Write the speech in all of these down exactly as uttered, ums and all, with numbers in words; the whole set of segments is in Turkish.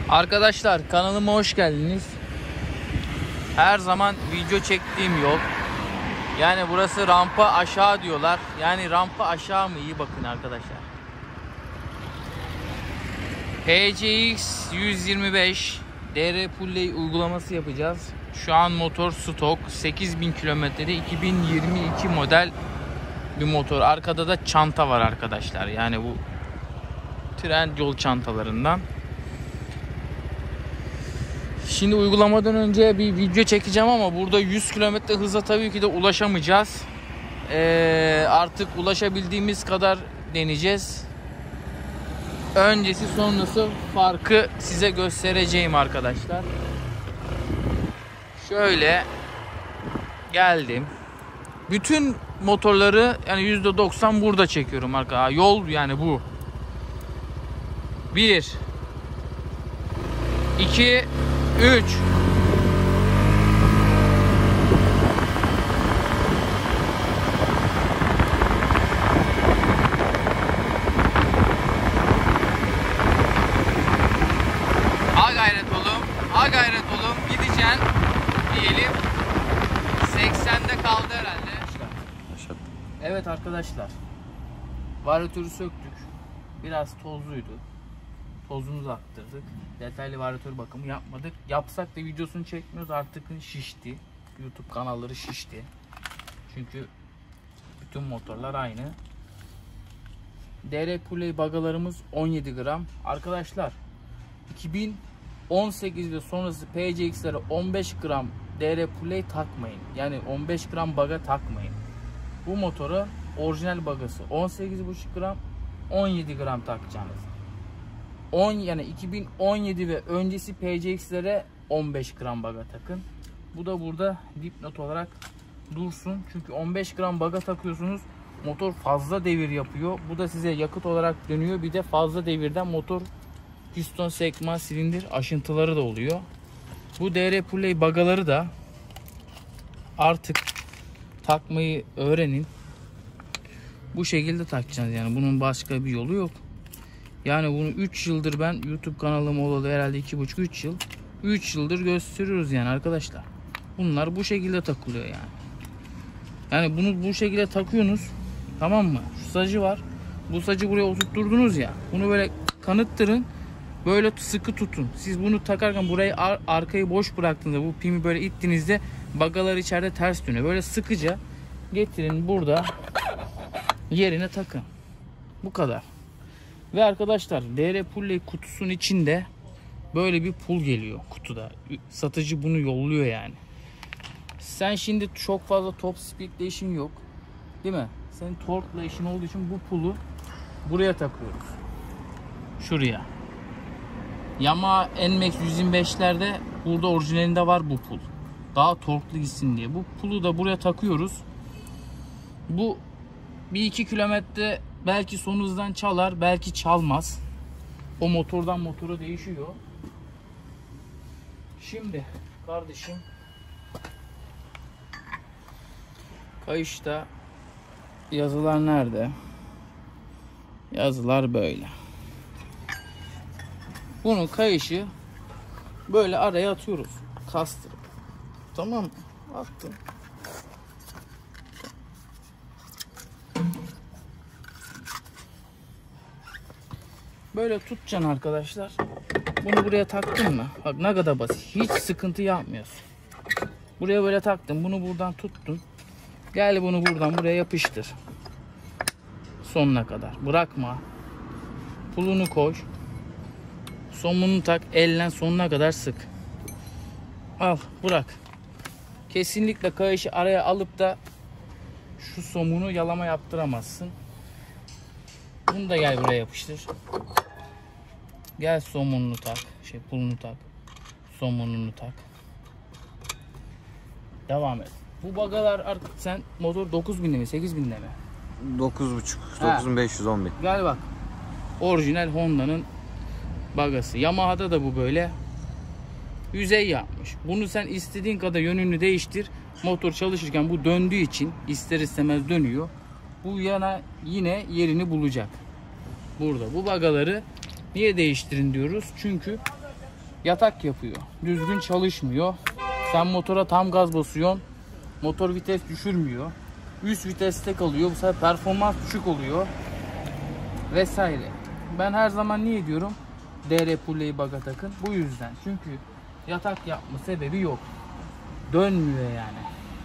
Arkadaşlar kanalıma hoş geldiniz. Her zaman video çektiğim yol. Yani burası rampa aşağı diyorlar. Yani rampa aşağı mı? İyi bakın arkadaşlar. P C X yüz yirmi beş D R Pulley uygulaması yapacağız. Şu an motor stok, sekiz bin kilometrede, iki bin yirmi iki model bir motor. Arkada da çanta var arkadaşlar. Yani bu Trendyol çantalarından. Şimdi uygulamadan önce bir video çekeceğim ama burada yüz kilometre hıza tabii ki de ulaşamayacağız. Ee, artık ulaşabildiğimiz kadar deneyeceğiz. Öncesi sonrası farkı size göstereceğim arkadaşlar. Şöyle geldim. Bütün motorları yani yüzde doksan burada çekiyorum arkadaşlar. Yol yani bu. bir iki üç. Ha gayret oğlum. Ha gayret oğlum. Gideceksin diyelim. seksende kaldı herhalde. Evet arkadaşlar. Varyatörü söktük. Biraz tozluydu. Tozunu attırdık. Detaylı varyatör bakımı yapmadık. Yapsak da videosunu çekmiyoruz. Artık şişti. YouTube kanalları şişti. Çünkü bütün motorlar aynı. D R Pulley bagalarımız on yedi gram. Arkadaşlar iki bin on sekiz ve sonrası P C X'lere on beş gram D R Pulley takmayın. Yani on beş gram baga takmayın. Bu motora orijinal bagası on sekiz buçuk gram, on yedi gram takacaksınız. on yani iki bin on yedi ve öncesi P C X'lere on beş gram baga takın. Bu da burada dipnot olarak dursun. Çünkü on beş gram baga takıyorsunuz. Motor fazla devir yapıyor. Bu da size yakıt olarak dönüyor. Bir de fazla devirden motor piston, sekman, silindir aşıntıları da oluyor. Bu D R Pulley bagaları da artık takmayı öğrenin. Bu şekilde takacaksınız yani. Bunun başka bir yolu yok. Yani bunu üç yıldır ben YouTube kanalım olalı herhalde iki buçuk üç yıl. üç yıldır gösteriyoruz yani arkadaşlar. Bunlar bu şekilde takılıyor yani. Yani bunu bu şekilde takıyorsunuz. Tamam mı? Şu sacı var. Bu sacı buraya oturtturdunuz ya. Bunu böyle kanıttırın. Böyle sıkı tutun. Siz bunu takarken burayı ar arkayı boş bıraktığınızda, bu pimi böyle ittiğinizde bagalar içeride ters dönüyor. Böyle sıkıca getirin, burada yerine takın. Bu kadar. Ve arkadaşlar D R Pulley kutusunun içinde böyle bir pul geliyor kutuda. Satıcı bunu yolluyor yani. Sen şimdi çok fazla top speed'le işin yok. Değil mi? Senin tork'la işin olduğu için bu pulu buraya takıyoruz. Şuraya. Yamaha N Max yüz yirmi beşlerde burada orijinalinde var bu pul. Daha torklu gitsin diye. Bu pulu da buraya takıyoruz. Bu bir iki kilometre belki son hızdan çalar, belki çalmaz. O motordan motora değişiyor. Şimdi kardeşim, kayışta yazılar nerede? Yazılar böyle. Bunu kayışı böyle araya atıyoruz. Kastırıp. Tamam mı? Attım. Böyle tutacaksın arkadaşlar. Bunu buraya taktın mı? Bak ne kadar basit. Hiç sıkıntı yapmıyorsun. Buraya böyle taktın. Bunu buradan tuttun. Gel bunu buradan buraya yapıştır. Sonuna kadar. Bırakma. Pulunu koy. Somununu tak. Elle sonuna kadar sık. Al. Bırak. Kesinlikle kayışı araya alıp da şu somunu yalama yaptıramazsın. Bunu da gel buraya yapıştır. Gel somununu tak. Şey pulunu tak. Somununu tak. Devam et. Bu bagalar artık sen motor dokuz binde mi sekiz binde mi? dokuz buçuk. dokuz bin beş yüz on bin. Gel bak. Orijinal Honda'nın bagası. Yamaha'da da bu böyle. Yüzey yapmış. Bunu sen istediğin kadar yönünü değiştir. Motor çalışırken bu döndüğü için ister istemez dönüyor. Bu yana yine yerini bulacak. Burada. Bu bagaları niye değiştirin diyoruz? Çünkü yatak yapıyor. Düzgün çalışmıyor. Sen motora tam gaz basıyorsun. Motor vites düşürmüyor. Üst viteste kalıyor. Bu sefer performans düşük oluyor. Vesaire. Ben her zaman niye diyorum? D R pulleyi baga takın. Bu yüzden. Çünkü yatak yapma sebebi yok. Dönmüyor yani.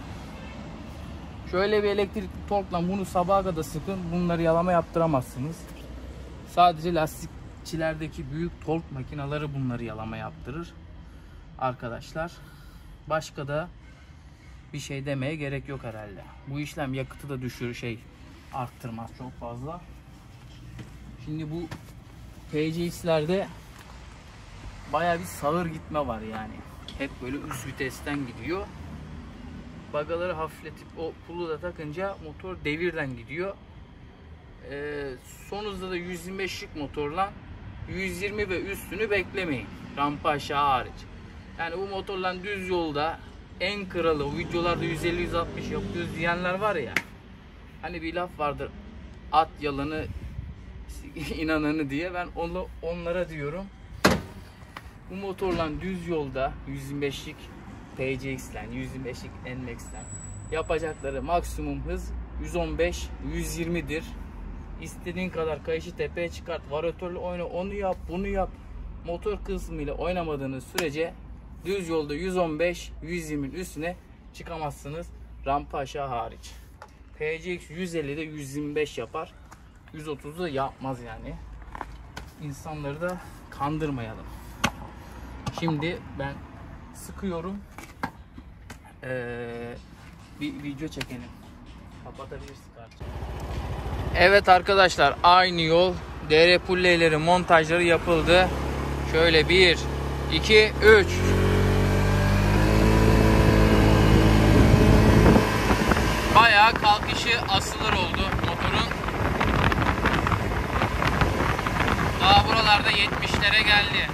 Şöyle bir elektrikli torkla bunu sabaha kadar sıkın. Bunları yalama yaptıramazsınız. Sadece lastikçilerdeki büyük tork makineleri bunları yalama yaptırır. Arkadaşlar. Başka da bir şey demeye gerek yok herhalde. Bu işlem yakıtı da düşürür, şey arttırmaz çok fazla. Şimdi bu P C X'lerde bayağı bir sağır gitme var yani. Hep böyle üst vitesten gidiyor. Bagaları hafifletip o pulu da takınca motor devirden gidiyor. Ee, son hızda da yüz yirmi beşlik motorla yüz yirmi ve üstünü beklemeyin. Rampa aşağı hariç. Yani bu motorla düz yolda en kralı, o videolarda yüz elli yüz altmış yapıyoruz diyenler var ya. Hani bir laf vardır. At yalanı inananı diye, ben onu onlara diyorum. Bu motorla düz yolda yüz yirmi beşlik P C X'len, yüz yirmi beşlik N MAX'ten yapacakları maksimum hız yüz on beş yüz yirmi'dir. İstediğin kadar kayışı tepeye çıkart, varatörle oyna, onu yap, bunu yap. Motor kısmıyla oynamadığınız sürece düz yolda yüz on beş yüz yirmi'nin üstüne çıkamazsınız. Rampa aşağı hariç. P C X yüz elli'de yüz yirmi beş yapar. yüz otuz'da yapmaz yani. İnsanları da kandırmayalım. Şimdi ben sıkıyorum. Ee, bir video çekelim. Kapatabilirsin kardeşim. Evet arkadaşlar, aynı yol. D R pulleleri montajları yapıldı. Şöyle bir, iki, üç. Bayağı kalkışı asılır oldu motorun. Daha buralarda yetmişlere geldi.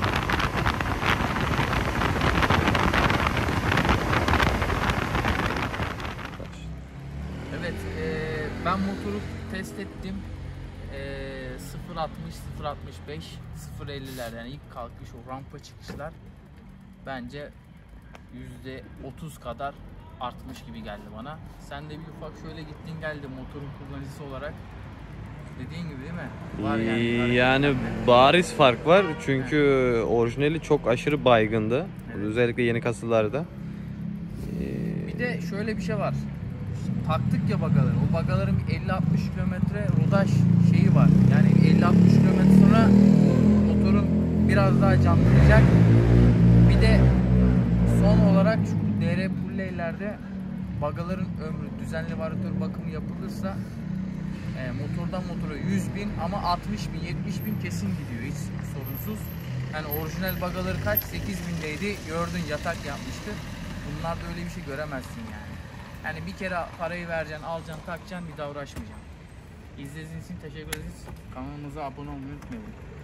Evet, e, ben motoru test ettim. E, sıfır altmış, sıfır altmış beş, sıfır elli'ler yani ilk kalkış, o rampa çıkışlar bence yüzde otuz kadar artmış gibi geldi bana. Sen de bir ufak şöyle gittin geldin motorun kullanıcısı olarak. Dediğin gibi değil mi? Var yani. Yani bariz fark var çünkü evet. Orijinali çok aşırı baygındı. Evet. Özellikle yeni kasılarda. Bir de şöyle bir şey var. Şimdi taktık ya bagaları. O bagaların elli altmış kilometre rodaj şeyi var. Yani elli altmış kilometre sonra motorun biraz daha canlanacak. Bir de son olarak şu D R pulleylerde bagaların ömrü, düzenli varatör bakımı yapılırsa e, motordan motora yüz bin ama altmış bin yetmiş bin kesin gidiyor hiç sorunsuz. Yani orijinal bagaları kaç? sekiz bin'deydi. Gördün, yatak yapmıştı. Bunlarda öyle bir şey göremezsin yani. Yani bir kere parayı vereceksin, alacaksın, takacaksın, bir daha uğraşmayacaksın. İzlediğiniz için teşekkür ederiz. Kanalımıza abone olmayı unutmayın.